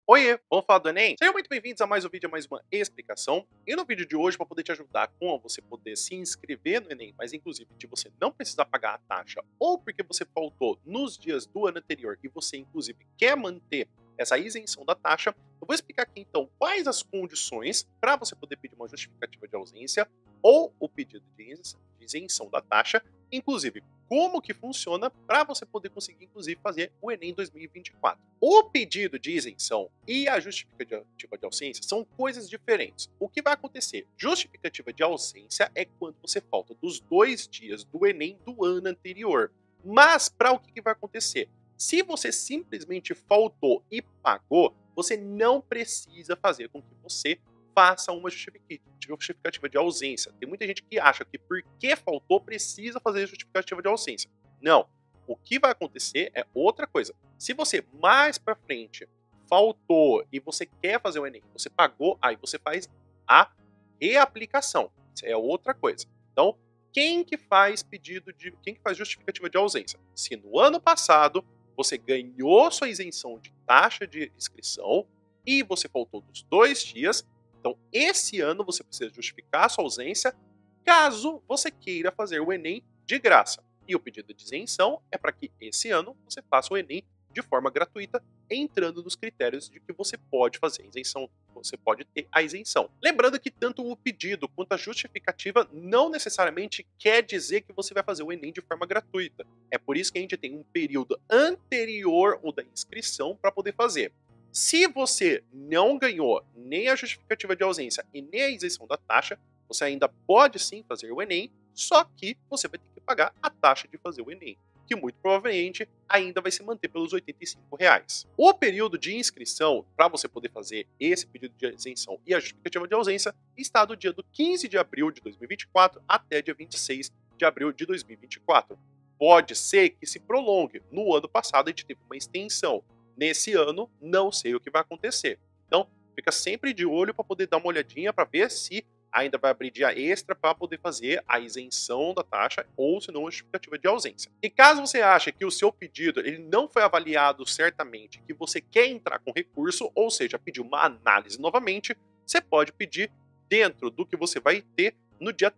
Oiê, vamos falar do Enem? Sejam muito bem-vindos a mais um vídeo, a mais uma explicação. E no vídeo de hoje, para poder te ajudar com você poder se inscrever no Enem, mas inclusive de você não precisar pagar a taxa, ou porque você faltou nos dias do ano anterior e você inclusive quer manter essa isenção da taxa, eu vou explicar aqui então quais as condições para você poder pedir uma justificativa de ausência ou o pedido de isenção da taxa, inclusive como que funciona para você poder conseguir, inclusive, fazer o Enem 2024. O pedido de isenção e a justificativa de ausência são coisas diferentes. O que vai acontecer? Justificativa de ausência é quando você falta dos 2 dias do Enem do ano anterior. Mas, para o que vai acontecer? Se você simplesmente faltou e pagou, você não precisa fazer com que você faça uma justificativa de ausência. Tem muita gente que acha que porque faltou precisa fazer justificativa de ausência. Não. O que vai acontecer é outra coisa. Se você mais para frente faltou e você quer fazer o Enem, você pagou, aí você faz a reaplicação. Isso é outra coisa. Então, quem que faz justificativa de ausência? Se no ano passado você ganhou sua isenção de taxa de inscrição e você faltou dos 2 dias, então, esse ano você precisa justificar a sua ausência caso você queira fazer o Enem de graça. E o pedido de isenção é para que esse ano você faça o Enem de forma gratuita, entrando nos critérios de que você pode fazer a isenção, você pode ter a isenção. Lembrando que tanto o pedido quanto a justificativa não necessariamente quer dizer que você vai fazer o Enem de forma gratuita. É por isso que a gente tem um período anterior ao da inscrição para poder fazer. Se você não ganhou nem a justificativa de ausência e nem a isenção da taxa, você ainda pode sim fazer o Enem, só que você vai ter que pagar a taxa de fazer o Enem, que muito provavelmente ainda vai se manter pelos R$ 85. O período de inscrição para você poder fazer esse pedido de isenção e a justificativa de ausência está do dia do 15 de abril de 2024 até dia 26 de abril de 2024. Pode ser que se prolongue. No ano passado a gente teve uma extensão. Nesse ano, não sei o que vai acontecer. Então, fica sempre de olho para poder dar uma olhadinha para ver se ainda vai abrir dia extra para poder fazer a isenção da taxa ou, se não, a justificativa de ausência. E caso você ache que o seu pedido ele não foi avaliado certamente, que você quer entrar com recurso, ou seja, pedir uma análise novamente, você pode pedir dentro do que você vai ter no dia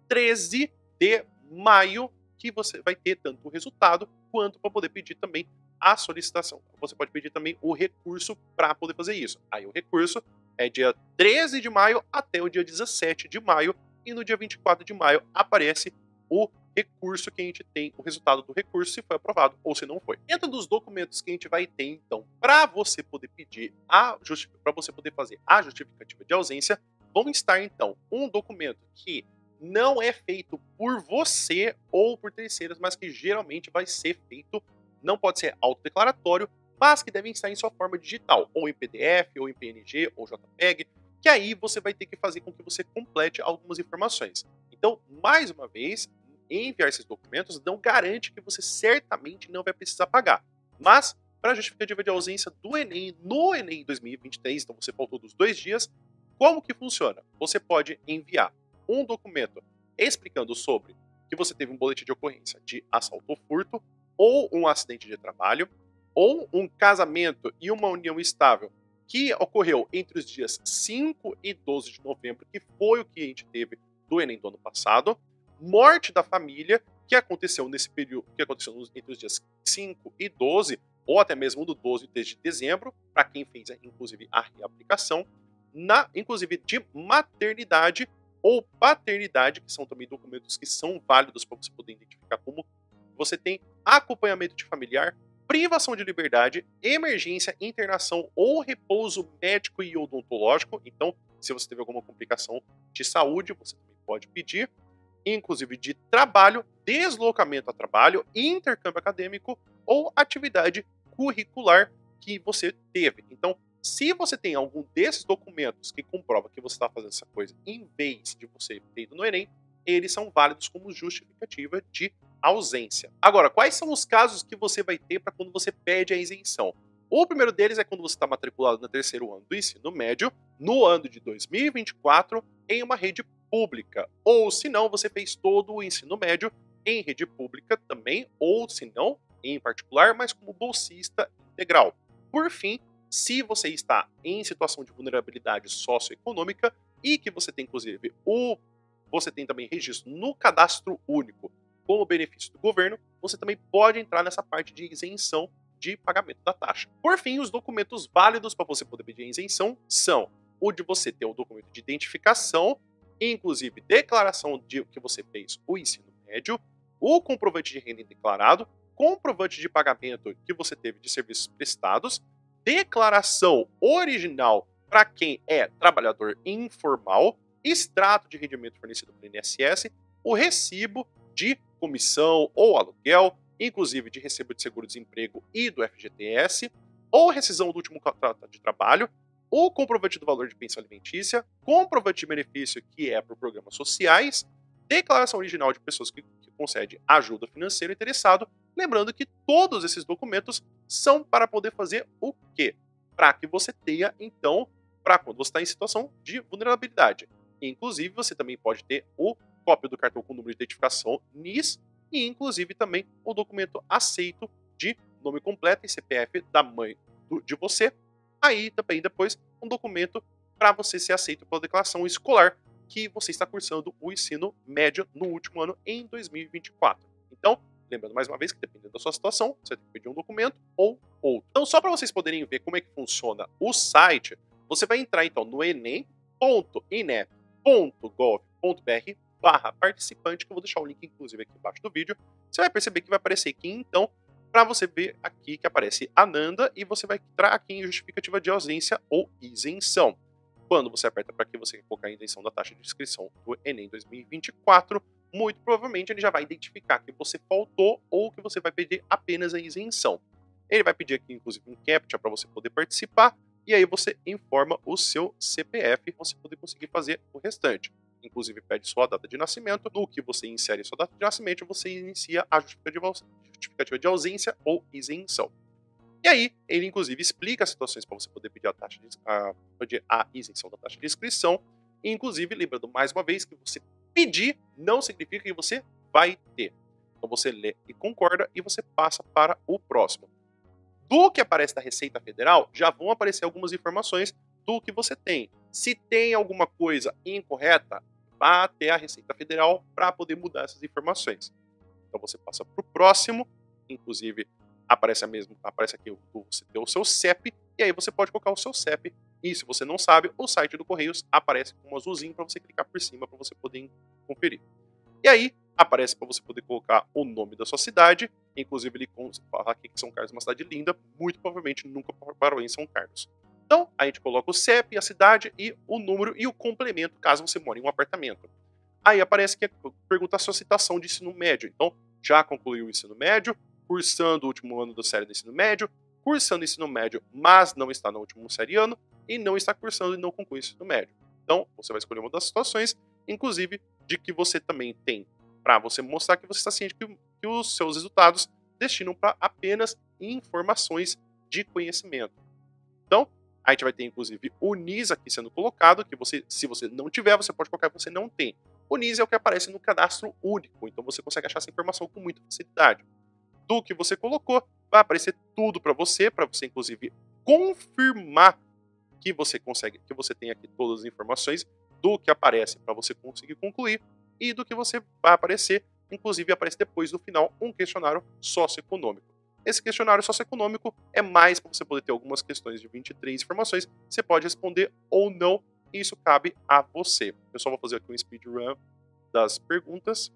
13 de maio, que você vai ter tanto o resultado quanto para poder pedir também a solicitação. Você pode pedir também o recurso para poder fazer isso. Aí o recurso é dia 13 de maio até o dia 17 de maio e no dia 24 de maio aparece o recurso que a gente tem, o resultado do recurso, se foi aprovado ou se não foi. Dentro dos documentos que a gente vai ter, então, para você poder pedir para você poder fazer a justificativa de ausência, vão estar, então, um documento que não é feito por você ou por terceiros, mas que geralmente vai ser feito, não pode ser autodeclaratório, mas que devem estar em sua forma digital, ou em PDF, ou em PNG, ou JPEG, que aí você vai ter que fazer com que você complete algumas informações. Então, mais uma vez, enviar esses documentos não garante que você certamente não vai precisar pagar. Mas, para a justificativa de ausência do Enem, no Enem 2023, então você faltou dos 2 dias, como que funciona? Você pode enviar um documento explicando sobre que você teve um boletim de ocorrência de assalto ou furto, ou um acidente de trabalho, ou um casamento e uma união estável que ocorreu entre os dias 5 e 12 de novembro, que foi o que a gente teve do Enem do ano passado, morte da família, que aconteceu nesse período, que aconteceu entre os dias 5 e 12, ou até mesmo do 12 e 13 de dezembro, para quem fez, inclusive, a reaplicação, inclusive de maternidade ou paternidade, que são também documentos que são válidos para você poder identificar como você tem acompanhamento de familiar, privação de liberdade, emergência, internação ou repouso médico e odontológico. Então, se você teve alguma complicação de saúde, você também pode pedir, inclusive de trabalho, deslocamento a trabalho, intercâmbio acadêmico ou atividade curricular que você teve. Então, se você tem algum desses documentos que comprova que você está fazendo essa coisa em vez de você ter ido no Enem, eles são válidos como justificativa de ausência. Agora, quais são os casos que você vai ter para quando você pede a isenção? O primeiro deles é quando você está matriculado no terceiro ano do ensino médio, no ano de 2024, em uma rede pública. Ou, se não, você fez todo o ensino médio em rede pública também, ou, se não, em particular, mas como bolsista integral. Por fim, se você está em situação de vulnerabilidade socioeconômica e que você tem, inclusive, você tem também registro no cadastro único como benefício do governo, você também pode entrar nessa parte de isenção de pagamento da taxa. Por fim, os documentos válidos para você poder pedir a isenção são o de você ter o documento de identificação, inclusive declaração de que você fez o ensino médio, o comprovante de renda declarado, comprovante de pagamento que você teve de serviços prestados, declaração original para quem é trabalhador informal, extrato de rendimento fornecido pelo INSS, o recibo de comissão ou aluguel, inclusive de recibo de seguro-desemprego e do FGTS, ou rescisão do último contrato de trabalho, o comprovante do valor de pensão alimentícia, comprovante de benefício que é por programas sociais, declaração original de pessoas que concede ajuda financeira ao interessado, lembrando que todos esses documentos são para poder fazer o quê? Para que você tenha, então, para quando você está em situação de vulnerabilidade. Inclusive, você também pode ter o cópia do cartão com número de identificação NIS e, inclusive, também o documento aceito de nome completo e CPF da mãe de você. Aí, também, depois, um documento para você ser aceito pela declaração escolar que você está cursando o ensino médio no último ano em 2024. Então, lembrando mais uma vez que dependendo da sua situação, você tem que pedir um documento ou outro. Então, só para vocês poderem ver como é que funciona o site, você vai entrar então no enem.inep.gov.br/participante, que eu vou deixar o link inclusive aqui embaixo do vídeo. Você vai perceber que vai aparecer aqui então, para você ver aqui que aparece Ananda e você vai entrar aqui em justificativa de ausência ou isenção. Quando você aperta para que você quer colocar a isenção da taxa de inscrição do Enem 2024, muito provavelmente ele já vai identificar que você faltou ou que você vai pedir apenas a isenção. Ele vai pedir aqui, inclusive, um CAPTCHA para você poder participar, e aí você informa o seu CPF para você poder conseguir fazer o restante. Inclusive, pede sua data de nascimento. No que você insere sua data de nascimento, você inicia a justificativa de ausência ou isenção. E aí, ele inclusive explica as situações para você poder pedir a isenção da taxa de inscrição. E, inclusive, lembrando mais uma vez que você pedir não significa que você vai ter. Então você lê e concorda e você passa para o próximo. Do que aparece da Receita Federal, já vão aparecer algumas informações do que você tem. Se tem alguma coisa incorreta, vá até a Receita Federal para poder mudar essas informações. Então você passa para o próximo, inclusive aparece aqui você tem o seu CEP, e aí você pode colocar o seu CEP, e se você não sabe, o site do Correios aparece com um azulzinho para você clicar por cima para você poder conferir. E aí aparece para você poder colocar o nome da sua cidade, inclusive ele fala aqui que São Carlos é uma cidade linda, muito provavelmente nunca parou em São Carlos. Então, a gente coloca o CEP, a cidade e o número e o complemento, caso você mora em um apartamento. Aí aparece que pergunta a sua citação de ensino médio. Então, já concluiu o ensino médio, cursando o último ano da série do ensino médio, cursando o ensino médio, mas não está no último série ano, e não está cursando e não conclui o ensino médio. Então, você vai escolher uma das situações, inclusive de que você também tem, para você mostrar que você está ciente que os seus resultados destinam para apenas informações de conhecimento. Então, a gente vai ter, inclusive, o NIS aqui sendo colocado, que você, se você não tiver, você pode colocar que você não tem. O NIS é o que aparece no cadastro único, então você consegue achar essa informação com muita facilidade. Do que você colocou, vai aparecer tudo para você inclusive confirmar que você consegue, que você tem aqui todas as informações do que aparece para você conseguir concluir e do que você vai aparecer, inclusive aparece depois no final um questionário socioeconômico. Esse questionário socioeconômico é mais para você poder ter algumas questões de 23 informações, você pode responder ou não, e isso cabe a você. Eu só vou fazer aqui um speedrun das perguntas.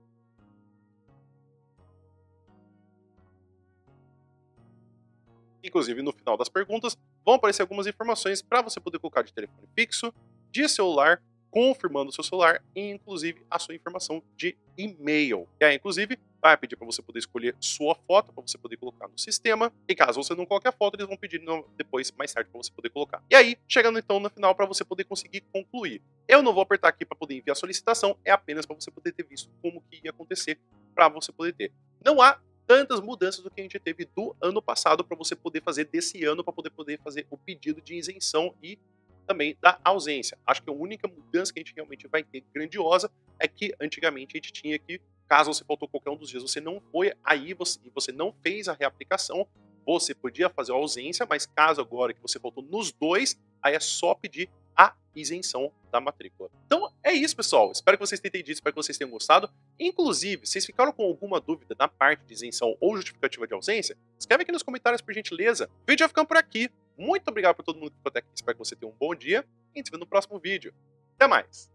Inclusive, no final das perguntas, vão aparecer algumas informações para você poder colocar de telefone fixo, de celular, confirmando o seu celular e, inclusive, a sua informação de e-mail. E aí, inclusive, vai pedir para você poder escolher sua foto, para você poder colocar no sistema. E caso você não coloque a foto, eles vão pedir depois, mais tarde, para você poder colocar. E aí, chegando então no final, para você poder conseguir concluir. Eu não vou apertar aqui para poder enviar a solicitação, é apenas para você poder ter visto como que ia acontecer, para você poder ter. Não há tantas mudanças do que a gente teve do ano passado para você poder fazer desse ano, para poder fazer o pedido de isenção e também da ausência. Acho que a única mudança que a gente realmente vai ter grandiosa é que antigamente a gente tinha que, caso você faltou qualquer um dos dias, você não foi aí, você não fez a reaplicação, você podia fazer a ausência, mas caso agora que você faltou nos dois, aí é só pedir a isenção da matrícula. Então é isso, pessoal. Espero que vocês tenham entendido, espero que vocês tenham gostado. Inclusive, se vocês ficaram com alguma dúvida na parte de isenção ou justificativa de ausência, escreve aqui nos comentários por gentileza. O vídeo vai ficando por aqui. Muito obrigado por todo mundo que ficou até aqui. Espero que você tenha um bom dia e a gente se vê no próximo vídeo. Até mais!